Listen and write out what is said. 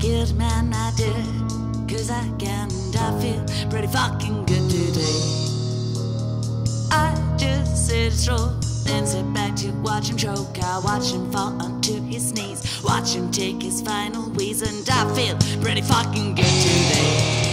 good, man, I do it 'cause I can, and I feel pretty fucking good today. I just sit stroll, then sit back to watch him choke. I watch him fall onto his knees, watch him take his final wheeze, and I feel pretty fucking good today.